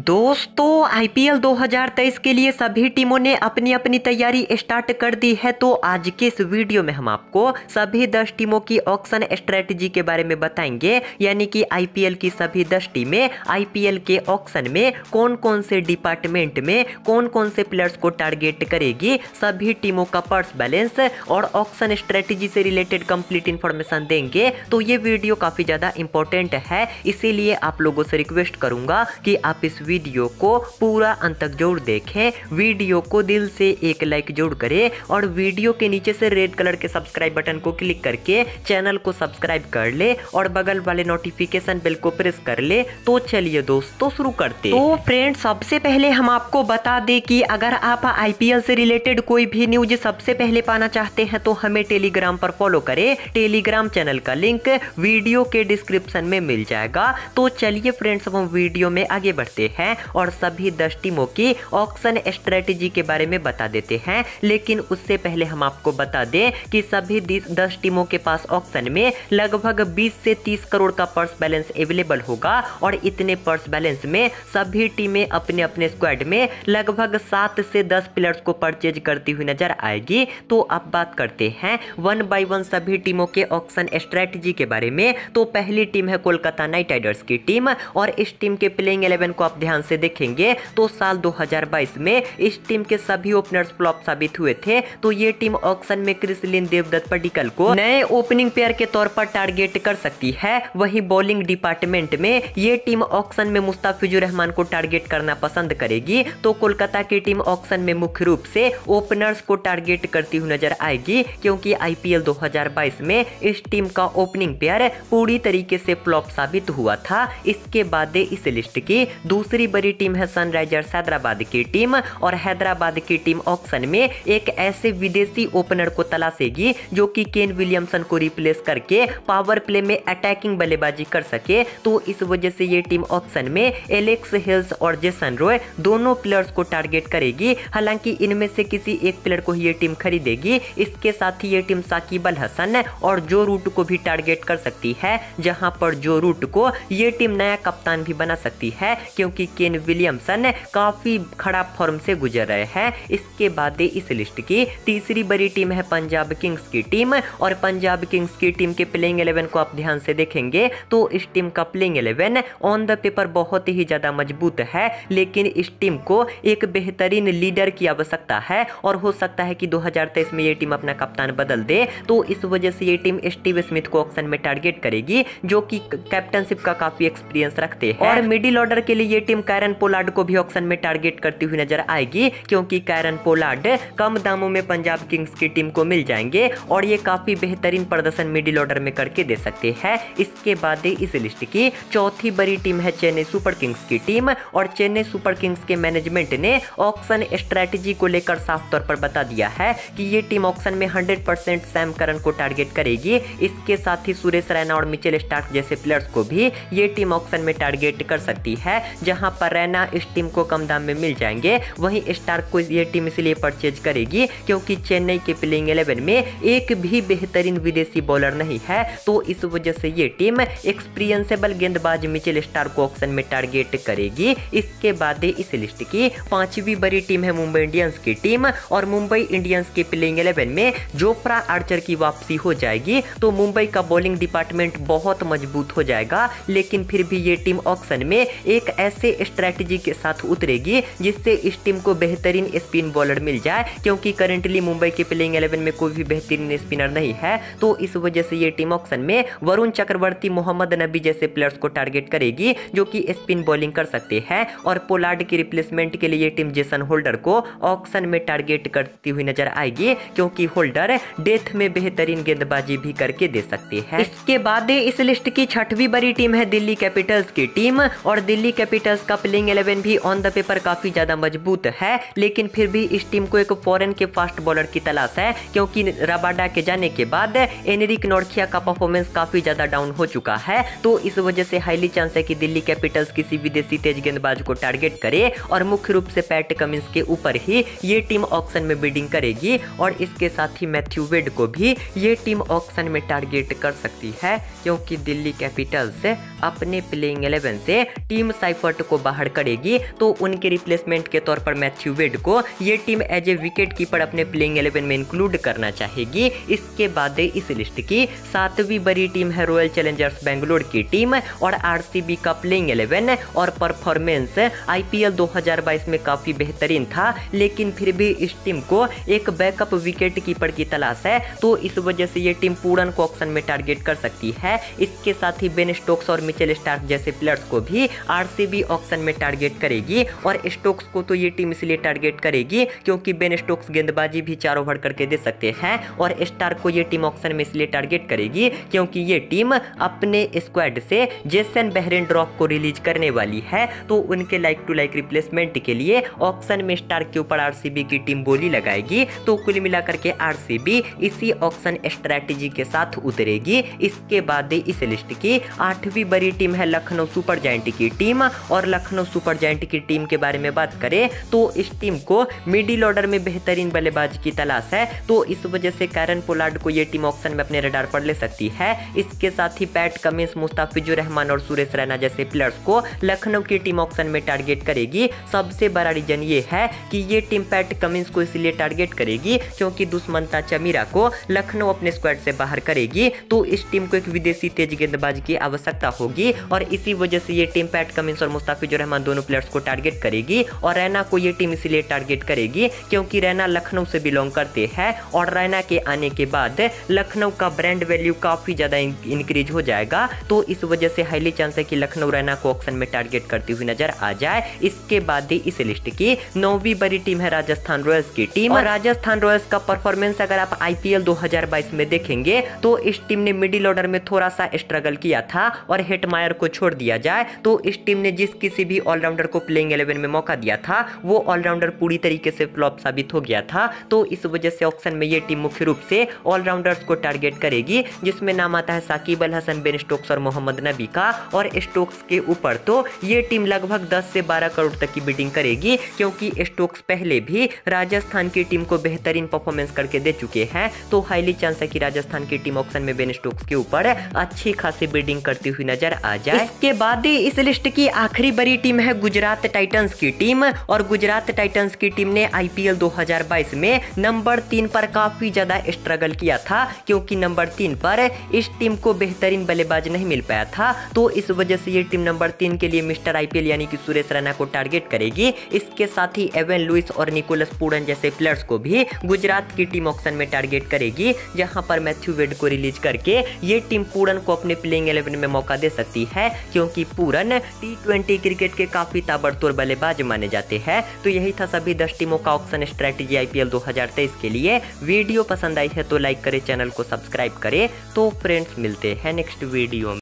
दोस्तों आईपीएल 2023 के लिए सभी टीमों ने अपनी अपनी तैयारी स्टार्ट कर दी है। तो आज के इस वीडियो में हम आपको सभी 10 टीमों की ऑक्शन स्ट्रेटजी के बारे में बताएंगे, यानी कि आईपीएल की सभी 10 टीमें आईपीएल के ऑक्शन में कौन कौन से डिपार्टमेंट में कौन कौन से प्लेयर्स को टारगेट करेगी, सभी टीमों का पर्स बैलेंस और ऑक्शन स्ट्रेटजी से रिलेटेड कंप्लीट इंफॉर्मेशन देंगे। तो ये वीडियो काफी ज्यादा इंपॉर्टेंट है, इसीलिए आप लोगों से रिक्वेस्ट करूंगा कि आप इस वीडियो को पूरा अंत तक जरूर देखें। वीडियो को दिल से एक लाइक जरूर करें और वीडियो के नीचे से रेड कलर के सब्सक्राइब बटन को क्लिक करके चैनल को सब्सक्राइब कर ले और बगल वाले नोटिफिकेशन बेल को प्रेस कर ले। तो चलिए दोस्तों शुरू करते हैं। तो फ्रेंड्स सबसे पहले हम आपको बता दें कि अगर आप आईपीएल से रिलेटेड कोई भी न्यूज सबसे पहले पाना चाहते हैं तो हमें टेलीग्राम पर फॉलो करें। टेलीग्राम चैनल का लिंक वीडियो के डिस्क्रिप्शन में मिल जाएगा। तो चलिए फ्रेंड्स हम वीडियो में आगे बढ़ते हैं और सभी 10 टीमों की ऑक्शन स्ट्रेटजी के बारे में बता देते हैं। लेकिन उससे पहले हम आपको बता दें कि सभी 10 टीमों के पास ऑक्शन में लगभग 20 से 30 करोड़ का पर्स बैलेंस अवेलेबल होगा और इतने पर्स बैलेंस में सभी टीमें अपने अपने स्क्वाड में लगभग 7 से 10 प्लेयर्स को परचेज करती हुई नजर आएगी। तो अब बात करते हैं वन बाय वन सभी टीमों के ऑक्शन स्ट्रेटजी के बारे में। तो पहली टीम है कोलकाता नाइट राइडर्स की टीम और इस टीम के प्लेइंग 11 को आप ध्यान से देखेंगे तो साल 2022 में इस टीम के सभी ओपनर्स फ्लॉप साबित हुए थे। तो ये टीम ऑक्शन में क्रिस लिन, देवदत्त पडिक्कल को नए ओपनिंग पेयर के तौर पर टारगेट कर सकती है। वहीं बॉलिंग डिपार्टमेंट में ये टीम ऑक्शन में मुस्ताफिजुर रहमान को टारगेट करना पसंद करेगी। तो कोलकाता की टीम ऑक्शन में मुख्य रूप से ओपनर्स को टारगेट करती हुई नजर आएगी, क्योंकि आईपीएल 2022 में इस टीम का ओपनिंग पेयर पूरी तरीके से फ्लॉप साबित हुआ था। इसके बाद इस लिस्ट की दूसरी बड़ी टीम है सनराइजर्स हैदराबाद की टीम और हैदराबाद की टीम ऑक्शन में एक ऐसे विदेशी ओपनर को तलाशेगी जो कि केन विलियमसन को रिप्लेस करके पावर प्ले में अटैकिंग बल्लेबाजी कर सके। तो इस वजह से ये टीम ऑक्शन में एलेक्स हेल्स और जेसन रॉय दोनों प्लेयर्स को टारगेट करेगी। हालांकि इनमें से किसी एक प्लेयर को ये टीम खरीदेगी। इसके साथ ही ये टीम साकिब अल हसन और जो रूट को भी टारगेट कर सकती है, जहां पर जो रूट को ये टीम नया कप्तान भी बना सकती है, क्योंकि केन विलियमसन काफी खराब फॉर्म से गुजर रहे हैं। इसके बाद इस लिस्ट की तीसरी बड़ी टीम है पंजाब किंग्स की टीम और पंजाब किंग्स की टीम के प्लेइंग 11 को आप ध्यान से देखेंगे तो इस टीम का प्लेइंग 11 ऑन द पेपर बहुत ही ज्यादा मजबूत है, लेकिन इस टीम को एक बेहतरीन लीडर की आवश्यकता है और हो सकता है कि 2023 में ये टीम अपना कप्तान बदल दे। तो इस वजह से ये टीम स्टीव स्मिथ को ऑक्शन में टारगेट करेगी, जो कि कैप्टनशिप का काफी एक्सपीरियंस रखते हैं। और मिडिल ऑर्डर के लिए ये टीम कायरन पोलार्ड को भी ऑक्शन में टारगेट करती हुई नजर आएगी, क्योंकि कायरन पोलार्ड कम दामों में पंजाब किंग्स की टीम को मिल जाएंगे और ये काफी बेहतरीन प्रदर्शन मिडिल ऑर्डर में करके दे सकते हैं। इसके बाद इस लिस्ट की चौथी बड़ी टीम है चेन्नई सुपर किंग्स की टीम और चेन्नई सुपर किंग्स के मैनेजमेंट ने ऑक्शन स्ट्रेटजी को लेकर साफ तौर पर बता दिया है कि ये टीम ऑक्शन में 100% सैम करन को टारगेट करेगी। इसके साथ ही सुरेश रैना और मिचेल स्टार्क जैसे प्लेयर्स को भी ये टीम ऑक्शन में टारगेट कर सकती है, जहां पर रैना इस टीम को कम दाम में मिल जाएंगे। वहीं स्टार्क को ये टीम इसलिए परचेज करेगी क्योंकि चेन्नई के प्लेइंग 11 में एक भी बेहतरीन विदेशी बॉलर नहीं है। तो इस वजह से ये टीम एक्सपीरियंसेबल गेंदबाज मिचेल स्टार्क को ऑक्शन में टारगेट करेगी। इसके बाद इस लिस्ट की पांचवी बड़ी टीम है मुंबई इंडियंस की टीम और मुंबई इंडियंस के प्लेइंग 11 में जोफ्रा आर्चर की वापसी हो जाएगी। तो मुंबई का बॉलिंग डिपार्टमेंट बहुत मजबूत हो जाएगा, लेकिन फिर भी ये टीम ऑक्शन में एक ऐसे स्ट्रेटजी के साथ उतरेगी जिससे इस टीम को बेहतरीन स्पिन बॉलर मिल जाए, क्योंकि करंटली मुंबई के प्लेइंग 11 में कोई भी बेहतरीन स्पिनर नहीं है। तो इस वजह से ये टीम ऑक्शन में वरुण चक्रवर्ती, मोहम्मद नबी जैसे प्लेयर्स को टारगेट करेगी जो कि स्पिन बॉलिंग कर सकते हैं। और पोलार्ड की रिप्लेसमेंट के लिए ये टीम जेसन होल्डर को ऑक्शन में टारगेट करती हुई नजर आएगी, क्योंकि होल्डर डेथ में बेहतरीन गेंदबाजी भी करके दे सकते हैं। इसके बाद इस लिस्ट की छठवीं बड़ी टीम है दिल्ली कैपिटल्स की टीम और दिल्ली कैपिटल्स का प्लेइंग 11 भी ऑन द पेपर काफी ज्यादा मजबूत है, लेकिन फिर भी इस टीम को एक फॉरेन के फास्ट बॉलर की तलाश है, क्योंकि रबाडा के जाने के बाद एनरिक नोर्किया का परफॉर्मेंस काफी ज्यादा डाउन हो चुका है। तो इस वजह से हाईली चांस है कि दिल्ली कैपिटल्स किसी विदेशी तेज गेंदबाज को टारगेट करे और मुख्य रूप से पैट कमिंस के ऊपर ही ये टीम ऑक्शन में बिडिंग करेगी। और इसके साथ ही मैथ्यू वेड को भी ये टीम ऑक्शन में टारगेट कर सकती है, क्योंकि दिल्ली कैपिटल्स अपने प्लेइंग 11 से टीम साइफर्ट को को बाहर करेगी तो उनके रिप्लेसमेंट के तौर पर मैथ्यू वेड को ये team as a wicket keeper अपने प्लेइंग 11 में इंक्लूड करना चाहेगी। इसके बाद इस लिस्ट की 7वीं बड़ी टीम है रॉयल चैलेंजर्स बेंगलोर की टीम और आरसीबी का प्लेइंग 11 और परफॉर्मेंस आईपीएल 2022 में काफी बेहतरीन था, लेकिन फिर भी इस टीम को एक बैकअप विकेट कीपर की तलाश है, तो इस वजह से ये टीम पूरन को ऑक्शन में टारगेट कर सकती है। इसके साथ ही बेन स्टोक्स और मिचेल स्टार्क जैसे प्लेयर्स को भी आरसीबी ऑक्शन में टारगेट करेगी। और स्टोक्स को तो ये टीम इसलिए टारगेट करेगी क्योंकि बेन स्टोक्स गेंदबाजी भी 4 ओवर करके दे सकते हैं, और स्टार्क को ये टीम ऑक्शन में इसलिए टारगेट करेगी क्योंकि ये टीम अपने स्क्वाड से जेसन बेहरेनड्रॉप को रिलीज करने वाली है, तो उनके लाइक टू लाइक रिप्लेसमेंट के लिए ऑक्शन में स्टार्क के ऊपर आरसीबी की टीम बोली लगाएगी। तो कुल मिलाकर के आरसीबी इसी ऑक्शन स्ट्रैटेजी के साथ उतरेगी। इसके बाद इस लिस्ट की 8वीं बड़ी टीम है लखनऊ सुपर जायंट की टीम, और लखनऊ सुपर जायंट की टीम के बारे में बात करें तो इस टीम को मिडिल ऑर्डर में बेहतरीन बल्लेबाज की तलाश है, तो इस वजह से कैरन पोलार्ड को ये टीम ऑक्शन में अपने रडार पर ले सकती है। इसके साथ ही पैट कमिंस, मुस्ताफिजुर रहमान और सुरेश रैना जैसे प्लेयर्स को लखनऊ की टीम ऑक्शन में टारगेट करेगी। सबसे बड़ा रीजन ये है कि ये टीम पैट कमिंस को इसलिए टारगेट करेगी क्योंकि दुष्मंता चमीरा को लखनऊ अपने स्क्वाड से बाहर करेगी, तो इस टीम को एक विदेशी तेज गेंदबाज की आवश्यकता होगी, और इसी वजह से ये टीम पैट कमिंस और मुस्ताफिजुर रहमान दोनों प्लेयर्स को टारगेट करेगी। और रैना को ये टीम इसलिए टारगेट करेगी क्योंकि रैना लखनऊ से बिलोंग करते हैं, और रैना के आने के बाद लखनऊ का ब्रांड वैल्यू काफी ज्यादा इंक्रीज हो जाएगा, तो इस वजह से हाईली चांस है कि लखनऊ रैना को ऑक्शन में टारगेट करती हुई नजर आ जाए। इसके बाद इस लिस्ट की 9वीं बड़ी टीम है राजस्थान रॉयल्स की टीम, और राजस्थान रॉयल्स का परफॉर्मेंस अगर आप आईपीएल 2022 में देखेंगे तो इस टीम ने मिडिल ऑर्डर में थोड़ा सा स्ट्रगल किया था, और हेटमायर को छोड़ दिया जाए तो इस टीम ने जिस किसी भी ऑलराउंडर को प्लेइंग 11 में मौका दिया था वो ऑलराउंडर पूरी तरीके से फ्लॉप साबित हो गया था, तो इस वजह से ऑक्शन में ये टीम मुख्य रूप से ऑलराउंडर्स को टारगेट करेगी, जिसमें नाम आता है साकिब अल हसन, बेन स्टोक्स और मोहम्मद नबी का। और स्टोक्स के ऊपर तो ये टीम लगभग 10 से 12 करोड़ तक की बिडिंग करेगी, क्योंकि स्टोक्स पहले भी राजस्थान की टीम को बेहतरीन परफॉर्मेंस करके दे चुके हैं, तो हाईली चांस है कि राजस्थान की टीम ऑक्शन में बेन स्टोक्स के ऊपर अच्छी खासी बिडिंग करती हुई नजर आ जाए। इसके बाद इस लिस्ट की आखिरी बड़ी टीम है गुजरात टाइटंस की टीम, और गुजरात टाइटंस की टीम ने आईपीएल 2022 में नंबर 3 पर काफी ज्यादा स्ट्रगल किया था, क्योंकि नंबर 3 पर इस टीम को बेहतरीन बल्लेबाज नहीं मिल पाया था, तो इस वजह से ये टीम नंबर 3 के लिए मिस्टर आईपीएल यानी कि सुरेश रैना को टारगेट करेगी। इसके साथ ही एवन लुइस और निकोलस पूरन जैसे प्लेयर्स को भी गुजरात की टीम ऑक्शन में टारगेट करेगी, जहां पर मैथ्यू वेड को रिलीज करके ये टीम पूरन को अपने प्लेइंग 11 में मौका दे सकती है, क्योंकि पूरन T20 क्रिकेट के काफी ताबड़तोड़ बल्लेबाज माने जाते हैं। तो यही था सभी 10 टीमों का ऑक्शन स्ट्रेटेजी आईपीएल 2023 के लिए। वीडियो पसंद आई है तो लाइक करें, चैनल को सब्सक्राइब करें। तो फ्रेंड्स मिलते हैं नेक्स्ट वीडियो में।